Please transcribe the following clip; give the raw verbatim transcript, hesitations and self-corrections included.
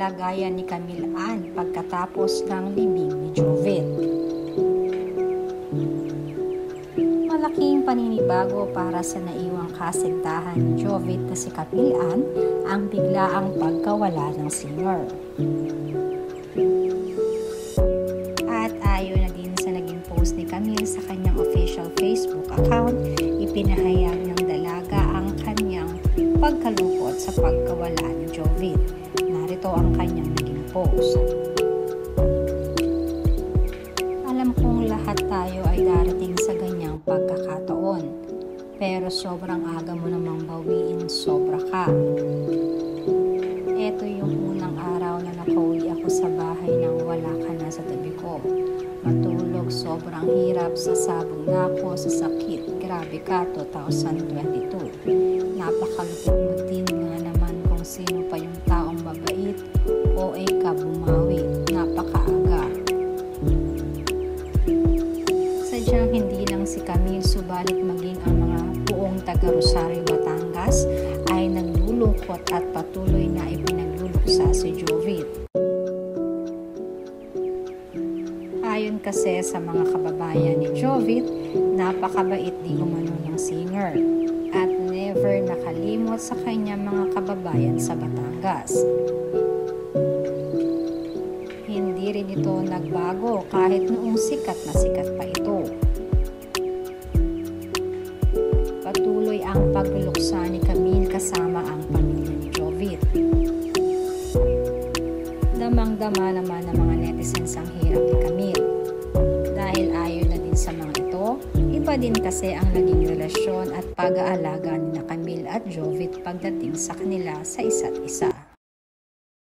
kalagayan ni Camille pagkatapos ng libing ni Jovit. Malaking paninibago para sa naiwang kasintahan ni Jovit na si Camille ang biglaang pagkawala ng singer. At ayon na din sa naging post ni Camille sa kanyang official Facebook account, ipinahayag ng dalaga ang kanyang pagkalungkot sa pagkawala ni Jovit. Narito ang kanyang naging post. Alam kong lahat tayo ay darating sa ganyang pagkakataon, pero sobrang aga mo namang bawiin, sobra ka. Ito yung unang araw na nakauwi ako sa bahay nang wala ka na sa tabi ko. Matulog, sobrang hirap, sasabog na ako sa sakit. Grabe ka, two thousand twenty-two. Napakalupit mo din nga naman kung sino pa yung taong mabait o ay ka bumawi. Napakaaga. Sadyang hindi lang si Camille, subalit maging ang mga buong taga Rosario, Batangas ay naglulungkot at patuloy na ipinagluluksa si Jovit. Ayon kasi sa mga kababayan ni Jovit, napakabait di umano ng singer at never nakalimot sa kanya mga kababayan sa Batangas. Hindi rin ito nagbago kahit noong sikat na sikat pa ito. Patuloy ang pagluluksa ni Camille kasama ang pamilya ni Jovit. Damang-dama naman ng mga netizens ang hirap ni Camille. Dahil ayon na din sa mga ito, iba din kasi ang naging relasyon at pag-aalaga ni Camille at Jovit pagdating sa kanila sa isa't isa.